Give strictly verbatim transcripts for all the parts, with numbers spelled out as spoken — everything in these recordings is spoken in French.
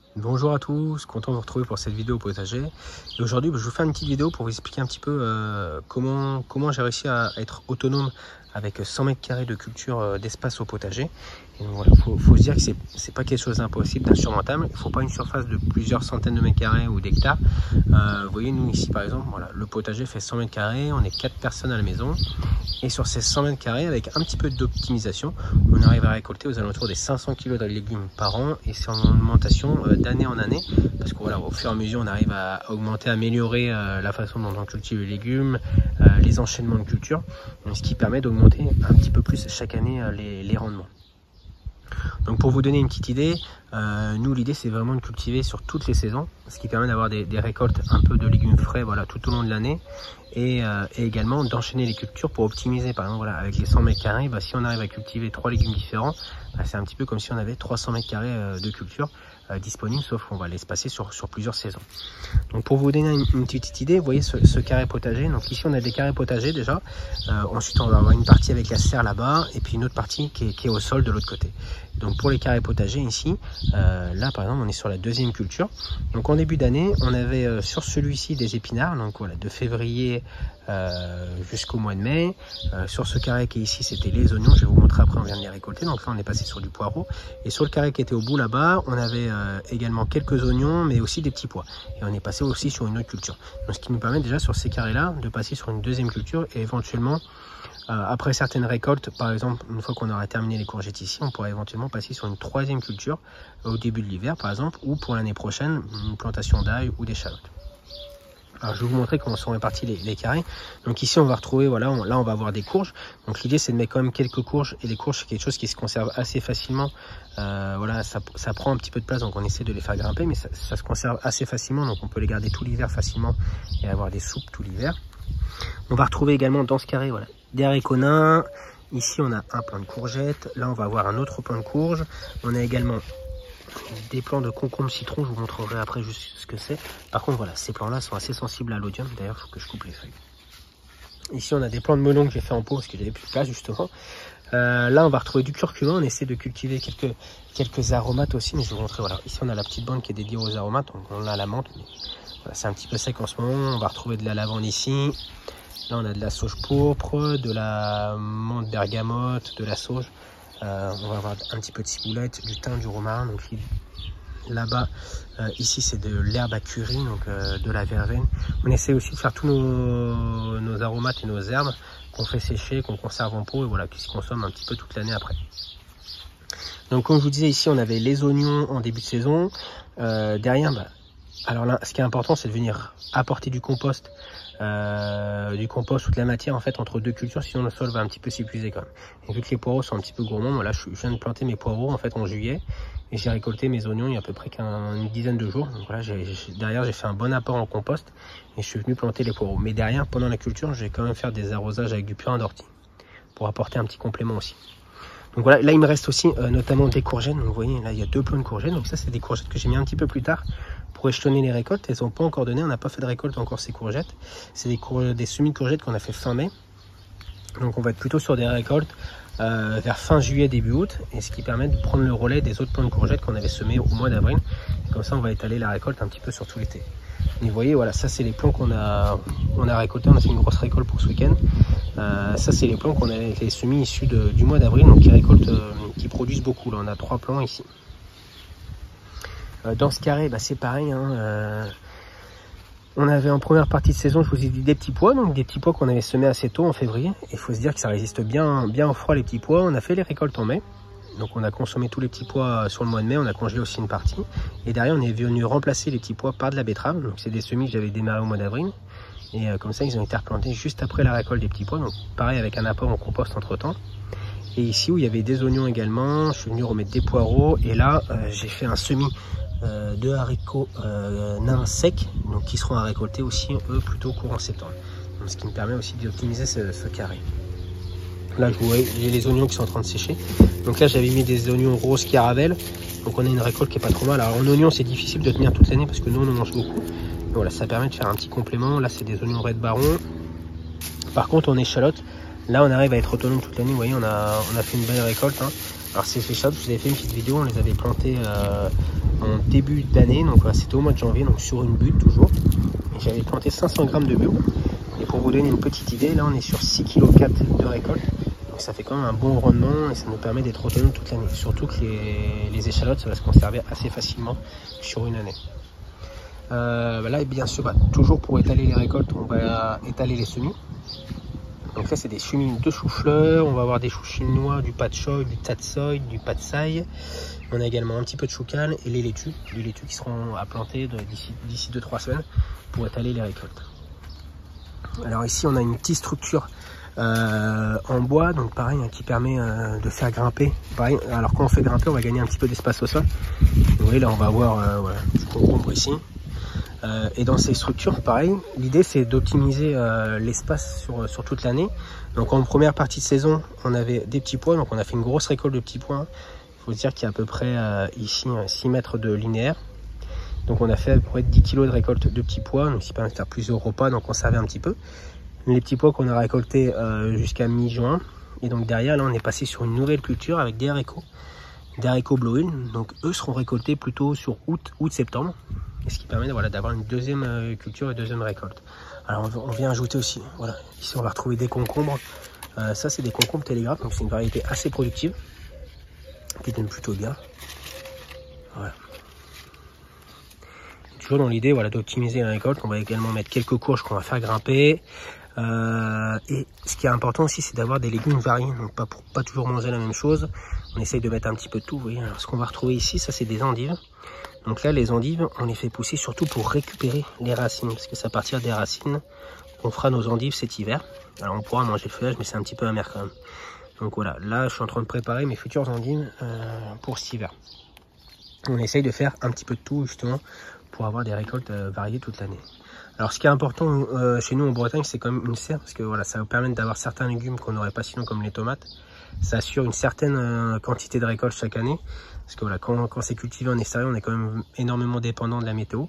Bonjour à tous, content de vous retrouver pour cette vidéo potager. Et aujourd'hui, je vous fais une petite vidéo pour vous expliquer un petit peu euh, comment, comment j'ai réussi à être autonome avec cent mètres carrés de culture euh, d'espace au potager. Et donc voilà, faut, faut se dire que c'est c'est pas quelque chose d'impossible, d'insurmontable. Il ne faut pas une surface de plusieurs centaines de mètres carrés ou d'hectares. Euh, vous voyez, nous ici par exemple, voilà, le potager fait cent mètres carrés, on est quatre personnes à la maison. Et sur ces cent mètres carrés, avec un petit peu d'optimisation, on arrive à récolter aux alentours des cinq cents kilos de légumes par an. Et c'est en augmentation euh, d'année en année. Parce que voilà, au fur et à mesure, on arrive à augmenter, à améliorer euh, la façon dont on cultive les légumes, euh, les enchaînements de culture. Ce qui permet d'augmenter un petit peu plus chaque année euh, les, les rendements. Donc pour vous donner une petite idée, euh, nous l'idée c'est vraiment de cultiver sur toutes les saisons, ce qui permet d'avoir des, des récoltes un peu de légumes frais voilà, tout au long de l'année et, euh, et également d'enchaîner les cultures pour optimiser. Par exemple voilà, avec les cent mètres carrés, bah, si on arrive à cultiver trois légumes différents, bah, c'est un petit peu comme si on avait trois cents mètres carrés euh, de culture euh, disponibles, sauf qu'on va l'espacer sur, sur plusieurs saisons. Donc pour vous donner une, une petite idée, vous voyez ce, ce carré potager, donc ici on a des carrés potagers déjà, euh, ensuite on va avoir une partie avec la serre là-bas et puis une autre partie qui est, qui est au sol de l'autre côté. Donc pour les carrés potagers ici, euh, là par exemple on est sur la deuxième culture. Donc en début d'année on avait euh, sur celui-ci des épinards, donc voilà de février euh, jusqu'au mois de mai. Euh, sur ce carré qui est ici c'était les oignons, je vais vous montrer après, on vient de les récolter. Donc là on est passé sur du poireau. Et sur le carré qui était au bout là-bas on avait euh, également quelques oignons mais aussi des petits pois. Et on est passé aussi sur une autre culture. Donc ce qui nous permet déjà sur ces carrés là de passer sur une deuxième culture et éventuellement Euh, après certaines récoltes, par exemple, une fois qu'on aura terminé les courgettes ici, on pourra éventuellement passer sur une troisième culture euh, au début de l'hiver, par exemple, ou pour l'année prochaine, une plantation d'ail ou d'échalotes. Alors je vais vous montrer comment sont répartis les, les carrés. Donc ici on va retrouver, voilà, on, là on va avoir des courges. Donc l'idée c'est de mettre quand même quelques courges, et les courges c'est quelque chose qui se conserve assez facilement. Euh, voilà, ça, ça prend un petit peu de place, donc on essaie de les faire grimper, mais ça, ça se conserve assez facilement, donc on peut les garder tout l'hiver facilement et avoir des soupes tout l'hiver. On va retrouver également dans ce carré, voilà, des haricots nains. Ici on a un plant de courgettes, là on va avoir un autre plant de courge. On a également des plants de concombre citron, je vous montrerai après juste ce que c'est. Par contre voilà, ces plants là sont assez sensibles à l'odium, d'ailleurs il faut que je coupe les feuilles. Ici on a des plants de melon que j'ai fait en pot parce que j'avais plus de place justement. Euh, là on va retrouver du curcuma, on essaie de cultiver quelques, quelques aromates aussi, mais je vais vous montrer, voilà, ici on a la petite bande qui est dédiée aux aromates, donc on a la menthe, mais voilà, c'est un petit peu sec en ce moment. On va retrouver de la lavande ici. Là on a de la sauge pourpre, de la menthe bergamote, de la sauge. Euh, on va avoir un petit peu de ciboulette, du thym, du romarin. Donc là-bas, euh, ici c'est de l'herbe à curry, donc euh, de la verveine. On essaie aussi de faire tous nos, nos aromates et nos herbes qu'on fait sécher, qu'on conserve en pot et voilà, qui se consomment un petit peu toute l'année après. Donc comme je vous disais, ici on avait les oignons en début de saison. Euh, derrière, bah, alors là, ce qui est important, c'est de venir apporter du compost. Euh, du compost ou de la matière en fait entre deux cultures, sinon le sol va un petit peu s'épuiser quand même. Et vu que les poireaux sont un petit peu gourmands, moi là je, je viens de planter mes poireaux en fait en juillet et j'ai récolté mes oignons il y a à peu près qu'une dizaine de jours. Donc voilà, j'ai, j'ai, derrière j'ai fait un bon apport en compost et je suis venu planter les poireaux. Mais derrière, pendant la culture, je vais quand même faire des arrosages avec du purin d'ortie pour apporter un petit complément aussi. Donc voilà, là il me reste aussi euh, notamment des courgettes. Donc vous voyez, là il y a deux plants de courgettes. Donc ça c'est des courgettes que j'ai mis un petit peu plus tard pour échelonner les récoltes. Elles n'ont pas encore donné, on n'a pas fait de récolte encore ces courgettes. C'est des, cour des semis de courgettes qu'on a fait fin mai. Donc on va être plutôt sur des récoltes euh, vers fin juillet, début août. Et ce qui permet de prendre le relais des autres plants de courgettes qu'on avait semés au mois d'avril. Comme ça on va étaler la récolte un petit peu sur tout l'été. Et vous voyez, voilà, ça c'est les plants qu'on a, on a récoltés. On a fait une grosse récolte pour ce week-end. Euh, ça c'est les plants qu'on a avec les semis issus de, du mois d'avril, donc qui récoltent, euh, qui produisent beaucoup. Là on a trois plants ici. Euh, dans ce carré, bah, c'est pareil. Hein, euh, on avait en première partie de saison, je vous ai dit des petits pois, donc des petits pois qu'on avait semés assez tôt en février. Il faut se dire que ça résiste bien, bien au froid les petits pois. On a fait les récoltes en mai. Donc on a consommé tous les petits pois sur le mois de mai, on a congelé aussi une partie. Et derrière on est venu remplacer les petits pois par de la betterave. Donc c'est des semis que j'avais démarré au mois d'avril. Et euh, comme ça ils ont été replantés juste après la récolte des petits pois. Donc pareil avec un apport en compost entre temps. Et ici où il y avait des oignons également, je suis venu remettre des poireaux. Et là euh, j'ai fait un semis euh, de haricots euh, nains secs. Donc qui seront à récolter aussi eux plutôt courant septembre. Donc, ce qui me permet aussi d'optimiser ce, ce carré. Là, je vois, j'ai les oignons qui sont en train de sécher. Donc là, j'avais mis des oignons roses caravelle. Donc on a une récolte qui est pas trop mal. Alors en oignon, c'est difficile de tenir toute l'année parce que nous, on en mange beaucoup. Mais voilà, ça permet de faire un petit complément. Là, c'est des oignons Red Baron. Par contre, en échalote, là, on arrive à être autonome toute l'année. Vous voyez, on a, on a fait une belle récolte. Hein. Alors ces échalotes, je vous avais fait une petite vidéo, on les avait plantées euh, en début d'année, donc voilà, c'était au mois de janvier, donc sur une butte toujours. Et j'avais planté cinq cents grammes de bio. Et pour vous donner une petite idée, là on est sur six virgule quatre kilos de récolte. Donc ça fait quand même un bon rendement et ça nous permet d'être autonome toute l'année. Surtout que les, les échalotes, ça va se conserver assez facilement sur une année. Euh, bah là, bien sûr, bah, toujours pour étaler les récoltes, on va étaler les semis. Donc là, c'est des semis de chou-fleur, on va avoir des choux chinois, du pat choy, du tatsoi, du patsai. On a également un petit peu de choucan et les laitues, les laitues qui seront à planter d'ici deux trois semaines pour étaler les récoltes. Alors ici, on a une petite structure euh, en bois, donc pareil, hein, qui permet euh, de faire grimper. Pareil, alors quand on fait grimper, on va gagner un petit peu d'espace au sol. Vous voyez, là, on va avoir euh, voilà, du concombre ici. Euh, et dans ces structures, pareil, l'idée c'est d'optimiser euh, l'espace sur, sur toute l'année. Donc en première partie de saison, on avait des petits pois, donc on a fait une grosse récolte de petits pois. Il faut se dire qu'il y a à peu près euh, ici six mètres de linéaire. Donc on a fait à peu près dix kilos de récolte de petits pois, donc ça permet de faire plusieurs repas, donc on servait un petit peu. Les petits pois qu'on a récoltés euh, jusqu'à mi-juin. Et donc derrière, là on est passé sur une nouvelle culture avec des haricots, des haricots Blow-in. Donc eux seront récoltés plutôt sur août, août-septembre. Et ce qui permet voilà, d'avoir une deuxième euh, culture et deuxième récolte. Alors on, on vient ajouter aussi, voilà, ici on va retrouver des concombres. Euh, ça c'est des concombres télégraphes, donc c'est une variété assez productive, qui donne plutôt bien. Voilà. Toujours dans l'idée voilà, d'optimiser la récolte, on va également mettre quelques courges qu'on va faire grimper. Euh, et ce qui est important aussi, c'est d'avoir des légumes variés, donc pas pour pas toujours manger la même chose. On essaye de mettre un petit peu de tout. Vous voyez, alors ce qu'on va retrouver ici, ça c'est des endives. Donc là, les endives, on les fait pousser surtout pour récupérer les racines, parce que c'est à partir des racines qu'on fera nos endives cet hiver. Alors on pourra manger le feuillage, mais c'est un petit peu amer quand même. Donc voilà, là je suis en train de préparer mes futures endives euh, pour cet hiver. On essaye de faire un petit peu de tout justement pour avoir des récoltes euh, variées toute l'année. Alors ce qui est important euh, chez nous en Bretagne, c'est quand même une serre, parce que voilà, ça va permettre d'avoir certains légumes qu'on n'aurait pas sinon, comme les tomates. Ça assure une certaine euh, quantité de récolte chaque année, parce que voilà, quand, quand c'est cultivé en extérieur, on est quand même énormément dépendant de la météo.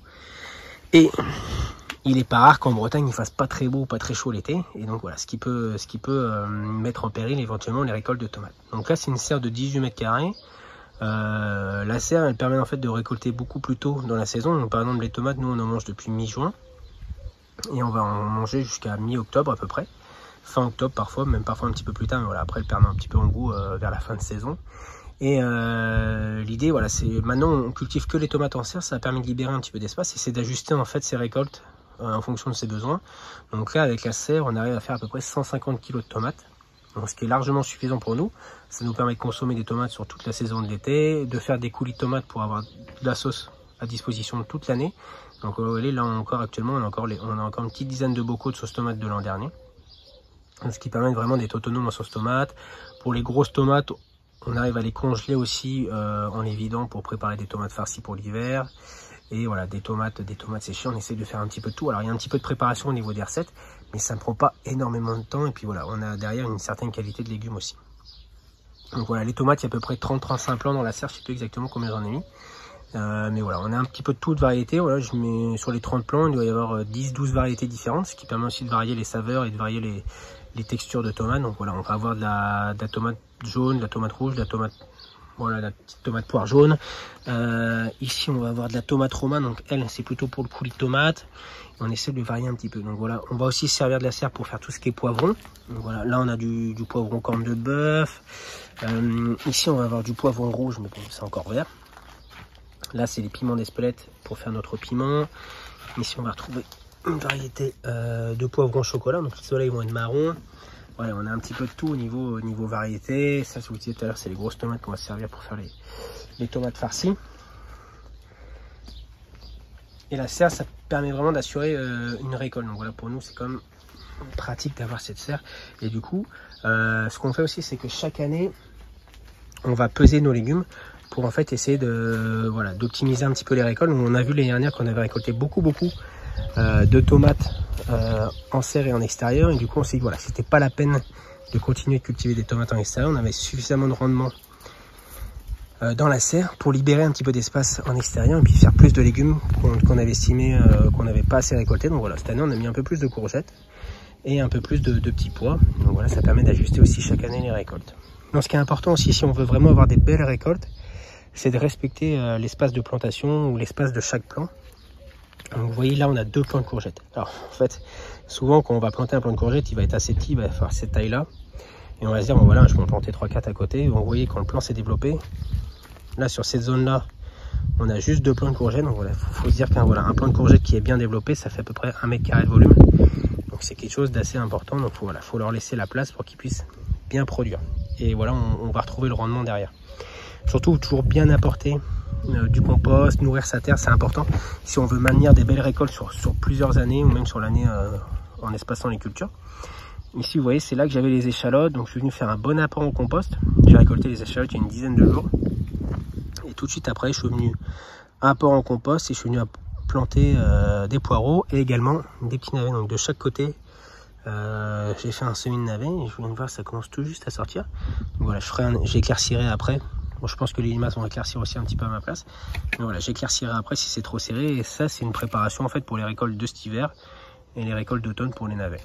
Et il n'est pas rare qu'en Bretagne il fasse pas très beau, pas très chaud l'été, et donc voilà, ce qui peut, ce qui peut euh, mettre en péril éventuellement les récoltes de tomates. Donc là, c'est une serre de dix-huit mètres carrés. Euh, la serre, elle permet en fait de récolter beaucoup plus tôt dans la saison. Donc par exemple, les tomates, nous on en mange depuis mi-juin. Et on va en manger jusqu'à mi-octobre à peu près. Fin octobre parfois, même parfois un petit peu plus tard. Mais voilà, après elle perd un petit peu en goût euh, vers la fin de saison. Et euh, l'idée, voilà, c'est maintenant on cultive que les tomates en serre. Ça a permis de libérer un petit peu d'espace. Et c'est d'ajuster en fait ses récoltes euh, en fonction de ses besoins. Donc là, avec la serre, on arrive à faire à peu près cent cinquante kilos de tomates. Donc, ce qui est largement suffisant pour nous. Ça nous permet de consommer des tomates sur toute la saison de l'été. De faire des coulis de tomates pour avoir de la sauce à disposition toute l'année. Donc vous voyez, là encore actuellement on a encore, les, on a encore une petite dizaine de bocaux de sauce tomate de l'an dernier. Donc, ce qui permet vraiment d'être autonome en sauce tomate. Pour les grosses tomates, on arrive à les congeler aussi euh, en les vidant pour préparer des tomates farcies pour l'hiver. Et voilà, des tomates, des tomates séchées, on essaie de faire un petit peu de tout. Alors il y a un petit peu de préparation au niveau des recettes, mais ça ne prend pas énormément de temps. Et puis voilà, on a derrière une certaine qualité de légumes aussi. Donc voilà, les tomates, il y a à peu près trente à trente-cinq plants dans la serre, je ne sais plus exactement combien j'en ai mis. Euh, mais voilà, on a un petit peu de tout de variété. Voilà, je mets sur les trente plants, il doit y avoir dix douze variétés différentes, ce qui permet aussi de varier les saveurs et de varier les, les textures de tomates. Donc voilà, on va avoir de la, de la tomate jaune, de la tomate rouge, de la tomate, voilà, la petite tomate poire jaune. Euh, ici, on va avoir de la tomate roma, donc elle, c'est plutôt pour le coulis de tomate. On essaie de varier un petit peu. Donc voilà, on va aussi se servir de la serre pour faire tout ce qui est poivron. Donc voilà, là on a du, du poivron corne de bœuf. Euh, ici, on va avoir du poivron rouge, mais bon, c'est encore vert. Là, c'est les piments d'Espelette pour faire notre piment. Ici, on va retrouver une variété euh, de poivrons chocolat. Donc, ceux-là, ils vont être marrons. Voilà, on a un petit peu de tout au niveau, au niveau variété. Ça, je vous disais tout à l'heure, c'est les grosses tomates qu'on va se servir pour faire les, les tomates farcies. Et la serre, ça permet vraiment d'assurer euh, une récolte. Donc voilà, pour nous, c'est quand même pratique d'avoir cette serre. Et du coup, euh, ce qu'on fait aussi, c'est que chaque année, on va peser nos légumes pour en fait essayer de voilà d'optimiser un petit peu les récoltes. On a vu l'année dernière qu'on avait récolté beaucoup beaucoup euh, de tomates euh, en serre et en extérieur, et du coup on s'est dit voilà, c'était pas la peine de continuer de cultiver des tomates en extérieur. On avait suffisamment de rendement euh, dans la serre pour libérer un petit peu d'espace en extérieur et puis faire plus de légumes qu'on qu'on avait estimé euh, qu'on n'avait pas assez récolté. Donc voilà, cette année on a mis un peu plus de courgettes et un peu plus de, de petits pois. Donc voilà, ça permet d'ajuster aussi chaque année les récoltes. Donc, ce qui est important aussi, si on veut vraiment avoir des belles récoltes, c'est de respecter euh, l'espace de plantation ou l'espace de chaque plant. Donc, vous voyez, là, on a deux plants de courgettes. Alors, en fait, souvent, quand on va planter un plant de courgettes, il va être assez petit, il va faire cette taille-là. Et on va se dire, bon, voilà, je peux en planter trois quatre à côté. Donc, vous voyez, quand le plant s'est développé, là, sur cette zone-là, on a juste deux plants de courgettes. Donc, voilà, il faut, faut se dire qu'un voilà, un plant de courgettes qui est bien développé, ça fait à peu près un mètre carré de volume. Donc, c'est quelque chose d'assez important. Donc, il voilà, faut leur laisser la place pour qu'ils puissent bien produire. Et voilà, on, on va retrouver le rendement derrière. Surtout, toujours bien apporter euh, du compost, nourrir sa terre, c'est important. Si on veut maintenir des belles récoltes sur, sur plusieurs années, ou même sur l'année euh, en espaçant les cultures. Ici, vous voyez, c'est là que j'avais les échalotes. Donc, je suis venu faire un bon apport au compost. J'ai récolté les échalotes il y a une dizaine de jours. Et tout de suite après, je suis venu apport en compost et je suis venu planter euh, des poireaux et également des petits navets. Donc, de chaque côté, Euh, j'ai fait un semis de navet et je viens de voir, ça commence tout juste à sortir. Donc voilà, je ferai un, j'éclaircirai après. Bon, je pense que les limaces vont éclaircir aussi un petit peu à ma place. Mais voilà, j'éclaircirai après si c'est trop serré. Et ça, c'est une préparation en fait pour les récoltes de cet hiver et les récoltes d'automne pour les navets.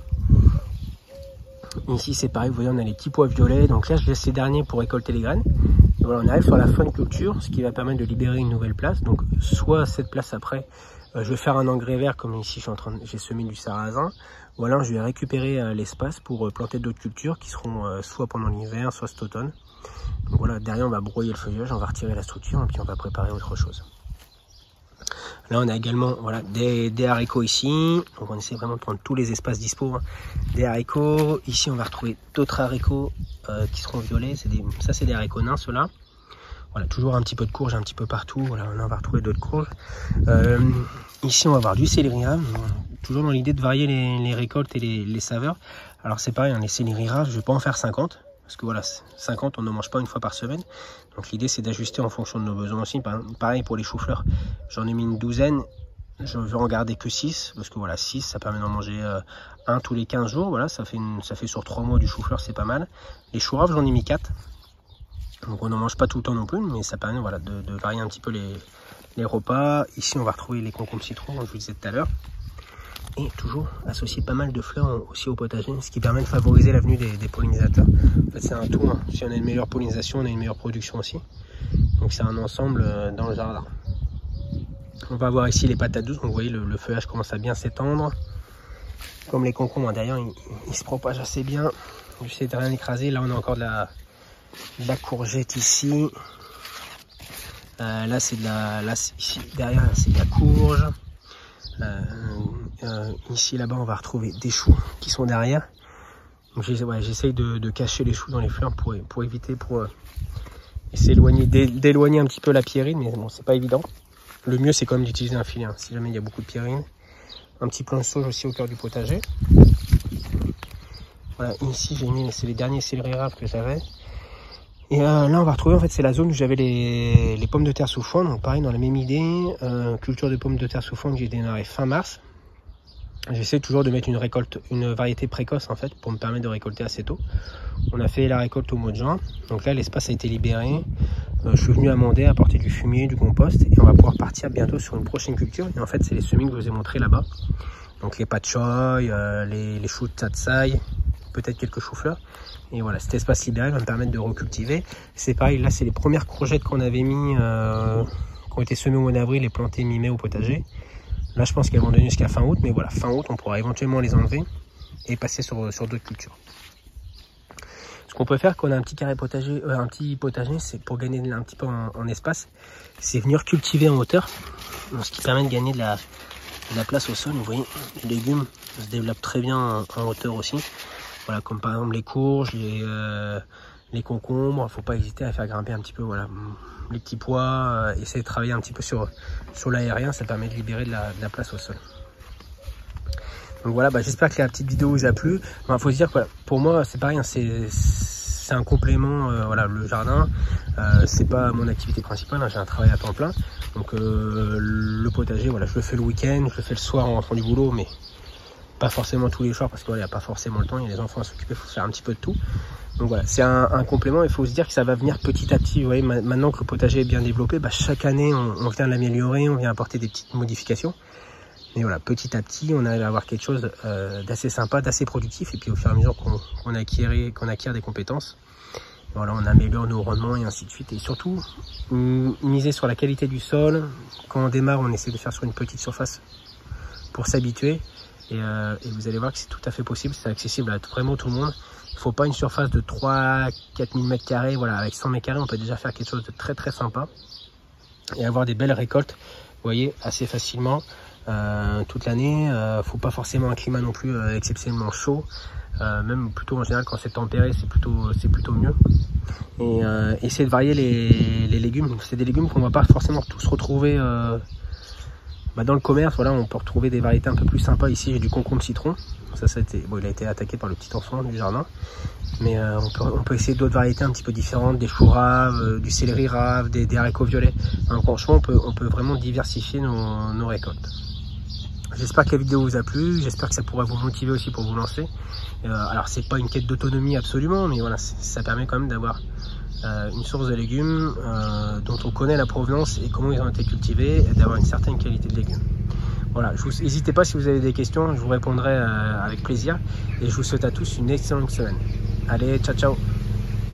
Ici, c'est pareil, vous voyez, on a les petits pois violets. Donc là, je laisse ces derniers pour récolter les graines. Et voilà, on arrive sur la fin de culture, ce qui va permettre de libérer une nouvelle place. Donc, soit cette place après, euh, je vais faire un engrais vert comme ici, je suis en train de, j'ai semé du sarrasin. Ou alors, je vais récupérer euh, l'espace pour euh, planter d'autres cultures qui seront euh, soit pendant l'hiver, soit cet automne. Donc voilà, derrière, on va broyer le feuillage, on va retirer la structure et puis on va préparer autre chose. Là, on a également voilà, des, des haricots ici. Donc, on essaie vraiment de prendre tous les espaces dispo. Hein. Des haricots. Ici, on va retrouver d'autres haricots euh, qui seront violets. Des, ça, c'est des haricots nains, ceux-là. Voilà, toujours un petit peu de courge un petit peu partout. Voilà, on va retrouver d'autres courges. Euh, ici, on va avoir du céleri rave. Toujours dans l'idée de varier les, les récoltes et les, les saveurs. Alors, c'est pareil, hein, les céleri raves, je ne vais pas en faire cinquante. Parce que voilà, cinquante, on ne mange pas une fois par semaine. Donc l'idée, c'est d'ajuster en fonction de nos besoins aussi. Pareil pour les choux-fleurs. J'en ai mis une douzaine. Je vais en garder que six. Parce que voilà, six, ça permet d'en manger euh, un tous les quinze jours. Voilà, ça fait, une, ça fait sur trois mois du chou-fleur, c'est pas mal. Les choux raves, j'en ai mis quatre. Donc on n'en mange pas tout le temps non plus. Mais ça permet voilà, de, de varier un petit peu les, les repas. Ici, on va retrouver les concombres citron, comme je vous disais tout à l'heure. Et toujours associer pas mal de fleurs aussi au potager, ce qui permet de favoriser la venue des, des pollinisateurs. En fait, c'est un tout. Hein. Si on a une meilleure pollinisation, on a une meilleure production aussi. Donc c'est un ensemble dans le jardin. On va voir ici les patates douces. Donc, vous voyez, le, le feuillage commence à bien s'étendre. Comme les concombres, d'ailleurs, ils, ils se propagent assez bien. J'essaie de rien écraser. Là, on a encore de la, de la courgette ici. Euh, là, c'est de la. Là, ici, derrière, c'est de la courge. Euh, euh, ici là-bas on va retrouver des choux qui sont derrière. J'essaye ouais, de, de cacher les choux dans les fleurs pour, pour éviter pour euh, s'éloigner d'éloigner un petit peu la pierrine, mais bon, c'est pas évident. Le mieux c'est quand même d'utiliser un filet hein, si jamais il y a beaucoup de pierrine. Un petit plant de sauge aussi au cœur du potager. Voilà, ici j'ai mis c'est les derniers céleri raves que j'avais. Et euh, là on va retrouver en fait c'est la zone où j'avais les, les pommes de terre sous fond. Donc pareil dans la même idée, euh, culture de pommes de terre sous fond que j'ai démarré fin mars. J'essaie toujours de mettre une récolte, une variété précoce en fait pour me permettre de récolter assez tôt. On a fait la récolte au mois de juin. Donc là l'espace a été libéré. Euh, je suis venu amender, apporter du fumier, du compost et on va pouvoir partir bientôt sur une prochaine culture. Et en fait c'est les semis que je vous ai montré là-bas. Donc les pat choy, euh, les, les choux de tsatsai, peut-être quelques choux-fleurs. Et voilà, cet espace libéré va me permettre de recultiver. C'est pareil, là c'est les premières courgettes qu'on avait mis, euh, qui ont été semées au mois d'avril et plantées mi-mai au potager. Là je pense qu'elles vont donner jusqu'à fin août, mais voilà, fin août on pourra éventuellement les enlever et passer sur, sur d'autres cultures. Ce qu'on peut faire quand on a un petit carré potager, euh, un petit potager, c'est pour gagner un petit peu en, en espace, c'est venir cultiver en hauteur, ce qui permet de gagner de la, de la place au sol. Vous voyez, les légumes se développent très bien en, en hauteur aussi. Voilà, comme par exemple les courges, les, euh, les concombres, il ne faut pas hésiter à faire grimper un petit peu voilà, les petits pois, euh, essayer de travailler un petit peu sur, sur l'aérien, ça permet de libérer de la, de la place au sol. Donc voilà, bah, j'espère que la petite vidéo vous a plu. Il enfin, faut se dire que voilà, pour moi c'est pareil, hein, c'est un complément, euh, voilà, le jardin, euh, c'est pas mon activité principale, hein, j'ai un travail à temps plein. Donc euh, le potager, voilà, je le fais le week-end, je le fais le soir en rentrant du boulot, mais pas forcément tous les soirs parce qu'il n'y a pas forcément le temps, il y a les enfants à s'occuper, il faut faire un petit peu de tout. Donc voilà, c'est un, un complément, il faut se dire que ça va venir petit à petit. Vous voyez, maintenant que le potager est bien développé, bah, chaque année on, on vient l'améliorer, on vient apporter des petites modifications. Mais voilà, petit à petit, on arrive à avoir quelque chose euh, d'assez sympa, d'assez productif. Et puis au fur et à mesure qu'on qu'on acquiert, qu'on acquiert des compétences, Voilà, on améliore nos rendements et ainsi de suite. Et surtout, miser sur la qualité du sol. Quand on démarre, on essaie de faire sur une petite surface pour s'habituer. Et, euh, et vous allez voir que c'est tout à fait possible, c'est accessible à vraiment tout le monde. Il ne faut pas une surface de trois à quatre mille mètres carrés. Voilà, avec cent mètres carrés, on peut déjà faire quelque chose de très très sympa et avoir des belles récoltes, vous voyez, assez facilement euh, toute l'année. Il euh, ne faut pas forcément un climat non plus euh, exceptionnellement chaud. Euh, même plutôt en général quand c'est tempéré, c'est plutôt c'est plutôt mieux. Et euh, essayer de varier les, les légumes. C'est des légumes qu'on ne va pas forcément tous retrouver euh, bah dans le commerce. Voilà, on peut retrouver des variétés un peu plus sympas. Ici j'ai du concombre citron. Ça, ça a été, bon, il a été attaqué par le petit enfant du jardin. Mais euh, on, peut, on peut essayer d'autres variétés un petit peu différentes, des choux raves, euh, du céleri rave, des, des haricots violets. Donc, franchement, on peut, on peut vraiment diversifier nos, nos récoltes. J'espère que la vidéo vous a plu, j'espère que ça pourra vous motiver aussi pour vous lancer. Euh, alors c'est pas une quête d'autonomie absolument, mais voilà, ça permet quand même d'avoir euh, une source de légumes euh, dont on connaît la provenance et comment ils ont été cultivés, et d'avoir une certaine qualité de légumes. Voilà, n'hésitez pas si vous avez des questions, je vous répondrai euh, avec plaisir. Et je vous souhaite à tous une excellente semaine. Allez, ciao ciao.